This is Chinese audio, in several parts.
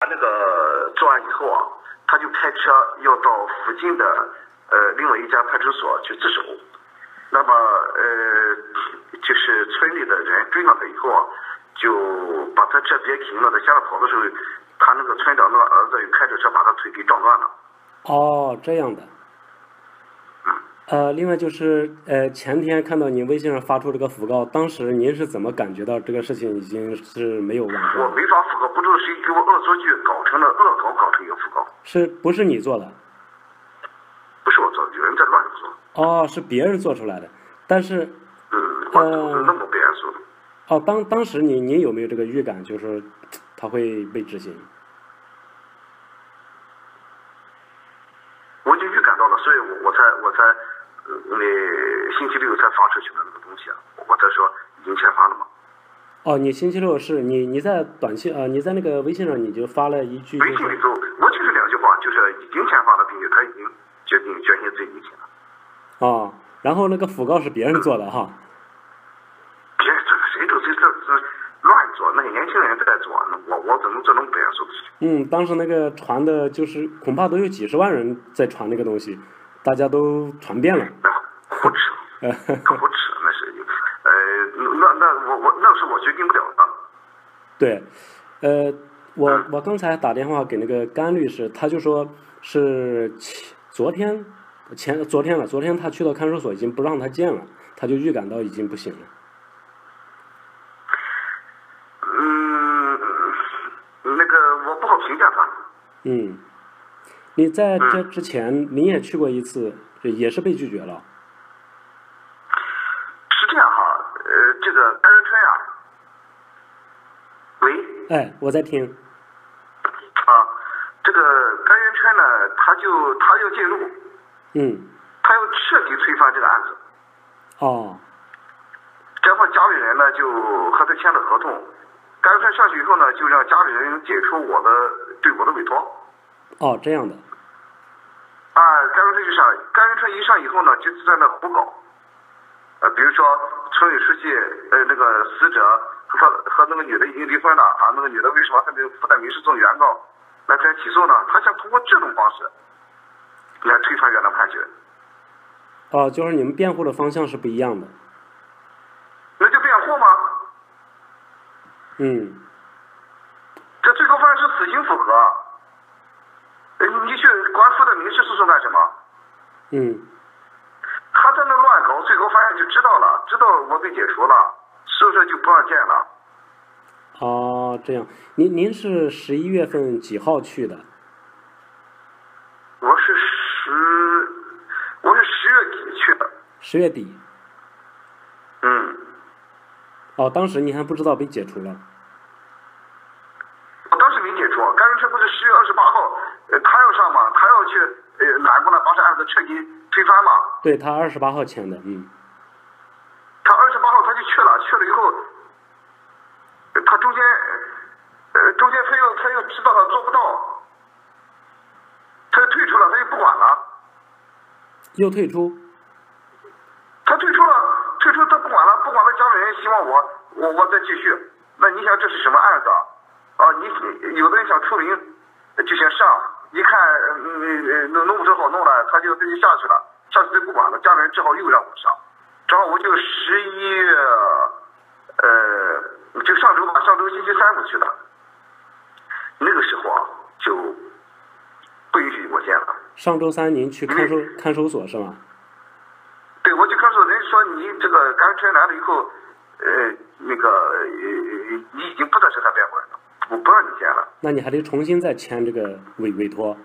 那个做完以后啊，他就开车要到附近的另外一家派出所去自首。那么就是村里的人追上他以后啊，就把他车别停了，他下来跑的时候，他那个村长那个儿子又开着车把他腿给撞断了。 哦，这样的。另外就是前天看到您微信上发出这个讣告，当时您是怎么感觉到这个事情已经是没有往上？ 我没法讣告，不知道谁给我恶作剧搞成了恶搞，搞成一个讣告。 是不是你做的？ 不是我做的，有人在乱做。 哦，是别人做出来的，但是我那么别人做的。 哦，当时您有没有这个预感，就是他会被执行？ 我已经预感到了，所以我才星期六才发出去的那个东西啊，我才说已经签发了嘛。 哦，你星期六是你在短信你在那个微信上你就发了一句、 微信里头我就是2句话，就是已经签发了，并且他已经决心自己离了。 哦，然后那个讣告是别人做的哈。 谁这乱做，那些年轻人在做，我怎么做那么别人做的事情？ 当时那个传的就是恐怕都有几10万人在传那个东西，大家都传遍了。 胡扯，可胡扯，那是那是我决定不了的。 对，我刚才打电话给那个甘律师，他就说是昨天他去到看守所已经不让他见了，他就预感到已经不行了。 那个我不好评价他。 你在这之前你也去过一次，也是被拒绝了。 是这样哈，这个甘仁春啊，喂。 哎，我在听。 这个甘仁春呢，他要介入。他要彻底推翻这个案子。 哦。 然后家里人呢就和他签了合同。甘仁春上去以后呢，就让家里人解除对我的委托。 哦，这样的。 甘仁春就上，甘仁春一上以后呢，就在那胡搞。比如说村委书记那个死者和那个女的已经离婚了啊，那个女的为什么还没有负担民事诉原告来开起诉呢？他想通过这种方式来推翻原来判决。 哦，就是你们辩护的方向是不一样的。 那就辩护吗？这最高法院是死刑复核。你去管负担民事诉讼干什么？他在那乱搞，最高法院就知道了，知道我被解除了，所以说就不让见了。 哦，这样，您是11月份几号去的？ 我是10月底去的。 10月底。哦，当时你还不知道被解除了。 我当时没解除，甘仁春不是10月28号，他要上嘛，他要去揽过来把这案子彻底推翻嘛。 对，他28号签的。 他28号他就去了以后，他中间他又知道他做不到，他又退出了，他又不管了。 又退出？ 他退出他不管了，不管了，家里人希望我再继续。那你想这是什么案子啊？你有的人想出名就想上，一看弄不成好弄了，他就下去了，下去就不管了，家里人只好又让我上，正好我就11月就上周星期3我去的，那个时候啊就不允许我见了。 上周3您去看守所是吗？ 对，我去看守所，人说你这个甘仁春来了以后，你已经不再是他辩护人了，我不让你见了。 那你还得重新再签这个委托。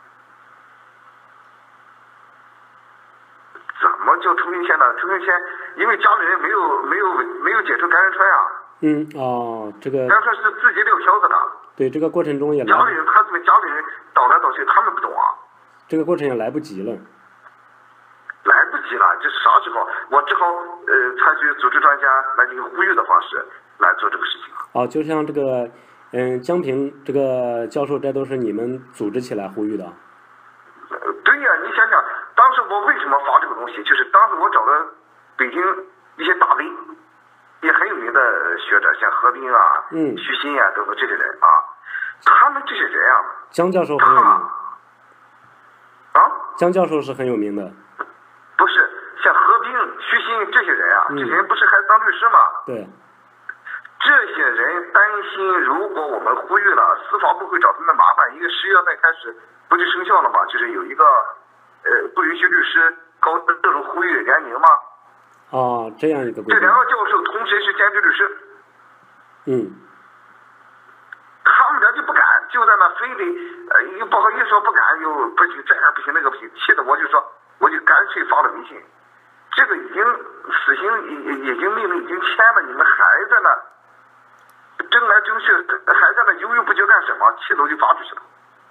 怎么叫重新签呢？重新签，因为家里人没有解除甘仁春啊。 这个。 甘仁春是自己撂挑子的。 对，这个过程中也家里人倒来倒去，他们不懂啊。 这个过程也来不及了。 来不及了，这啥时候？我只好采取组织专家来这个呼吁的方式来做这个事情。 哦，就像这个江平这个教授，这都是你们组织起来呼吁的。 对呀，你想想，当时我为什么发这个东西？就是当时我找了北京一些大 V， 也很有名的学者，像何冰啊、徐新啊等等这些人啊， 他们这些人啊， 江教授很有名。 啊？ 江教授是很有名的。 不是，像何冰、徐鑫这些人啊，这些人不是还当律师吗？ 对。 这些人担心，如果我们呼吁了，司法部会找他们麻烦。因为10月份开始不就生效了嘛，就是有一个不允许律师搞这种呼吁联名嘛。 哦，这样一个规定。 这2个教授同时是兼职律师。 嗯。 他们俩就不敢，就在那非得又不好意思说不敢，又不行这样不行那个不行，气得我就干脆发了微信，这个已经死刑已经命令已经签了，你们还在那争来争去，还在那犹豫不决干什么？气得我就发出去了。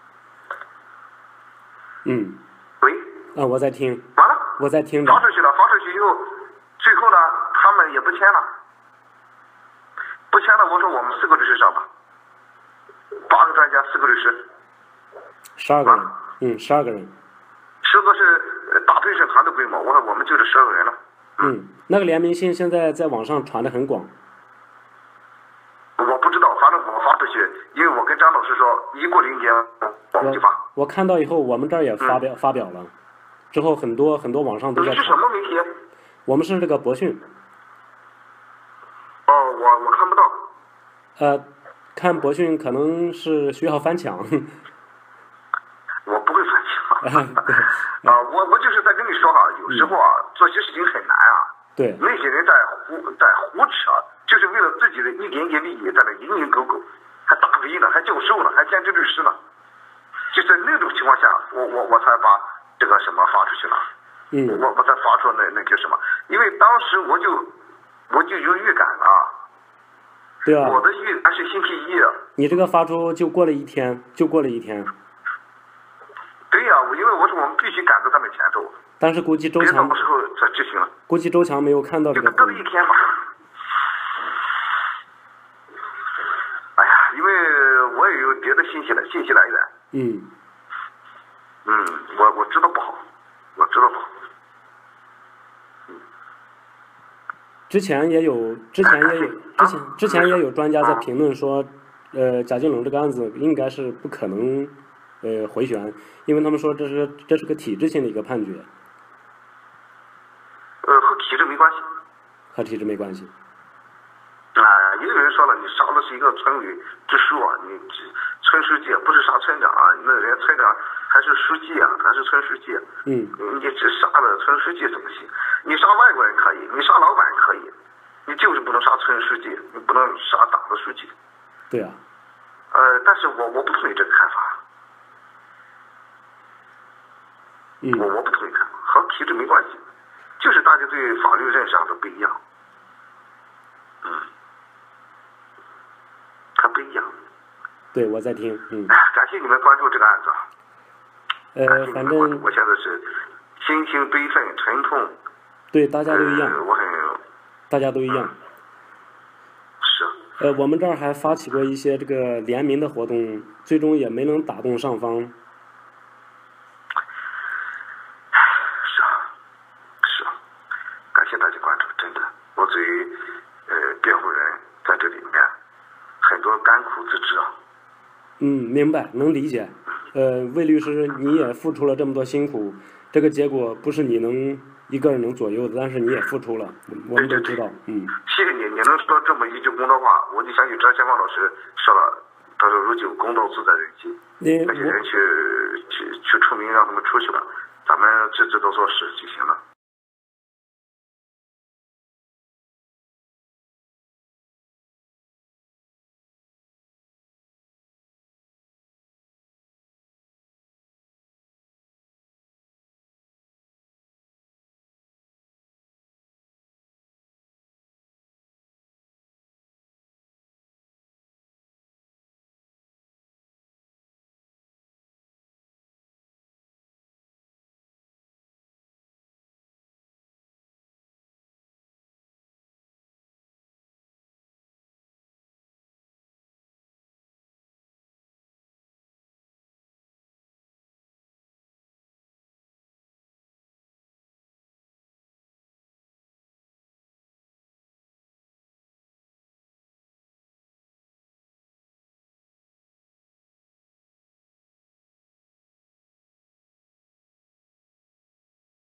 嗯。 喂。 我在听。 完了。 我在听着。 发出去了，发出去以后，最后呢，他们也不签了，不签了。我说我们4个律师上吧，8个专家，4个律师 ，12个人。12个人。 10个是大陪审团的规模，我说我们就是12个人了。 那个联名信现在在网上传得很广。 我不知道，反正我发出去，因为我跟张老师说，一过临检我们就发。我看到以后，我们这儿也发表了，之后很多网上都在。 你是什么媒体？ 我们是这个博讯。 哦，我看不到。 看博讯可能是需要翻墙。 我不会翻墙。我就是在跟你说哈，有时候啊，做些事情很难啊。 对。 那些人在胡扯，就是为了自己的一点点利益，在那蝇营狗苟，还大 V 呢，还教授呢，还兼职律师呢。就在那种情况下，我才把这个什么发出去了。我才发出那些什么，因为当时我就有预感了。 对啊。 我的预感是星期1。 你这个发出就过了一天。 对呀，因为我说我们必须赶在他们前头。 但是估计周强。 别到时候再执行了。 估计周强没有看到这个。 就隔了一天吧。哎呀，因为我也有别的信息来源。我知道不好， 之前也有专家在评论说，贾静雯这个案子应该是不可能回旋，因为他们说这是个体制性的一个判决。 和体制没关系。 和体制没关系。 也有人说了，你杀的是一个村委支书啊，你村书记不是杀村长啊，那人家村长还是书记啊，还是村书记。你只杀了村书记怎么行？你杀外国人可以，你杀老板可以，你就是不能杀村书记，你不能杀党的书记。 对啊。 但是我不同意这个看法。我不同意看法，和体制没关系，就是大家对法律认识上的不一样。它不一样。 对，我在听。 感谢你们关注这个案子啊。 反正我现在是心情悲愤沉痛。 对，大家都一样。大家都一样。 是。 我们这儿还发起过一些这个联名的活动，最终也没能打动上方。 是啊。感谢大家关注，真的，我作为辩护人在这里面很多甘苦自知啊。 明白，能理解。魏律师，你也付出了这么多辛苦，这个结果不是你一个人能左右的，但是你也付出了，我们都知道。 谢谢你，你能说这么一句公道话，我就想起张先芳老师说了，他说如今公道自在人心，那些人去出名让他们出去了，咱们只知道做事就行了。